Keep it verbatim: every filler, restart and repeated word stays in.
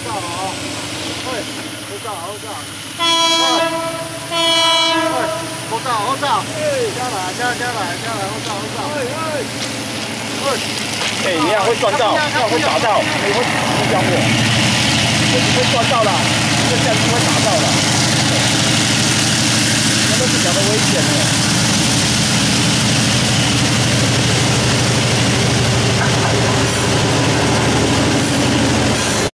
照哦，喂，好照好照，喂，喂，好照好照，加来加加来加来，好照好照，喂喂，喂， 哎，你要会赚到，要会打到，你会会教我，会会赚到啦，这相机会打到啦，那都是讲的危险的。